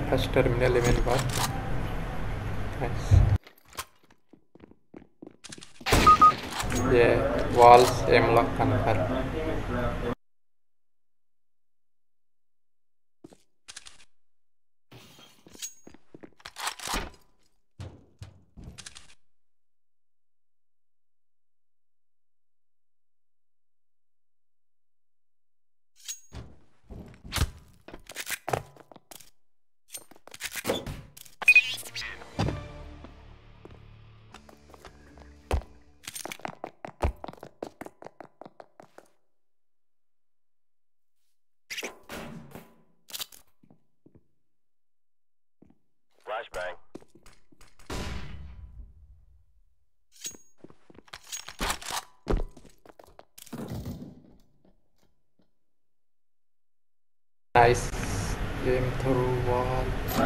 First terminal level bar. Nice. Yeah, walls M-lock confirm. Flashbang. Nice. Game through wall.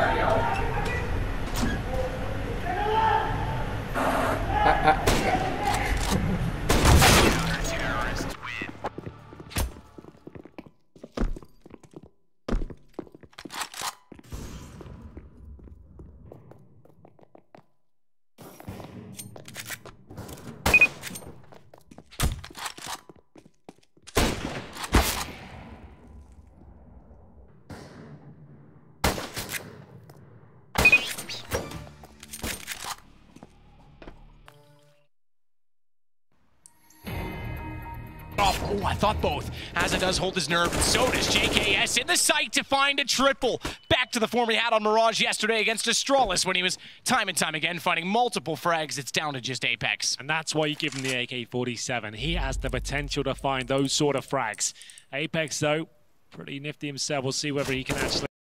Oh, I thought both. Hazard does hold his nerve, and so does JKS in the sight to find a triple. Back to the form he had on Mirage yesterday against Astralis when he was time and time again finding multiple frags. It's down to just Apex. And that's why you give him the AK-47. He has the potential to find those sort of frags. Apex, though, pretty nifty himself. We'll see whether he can actually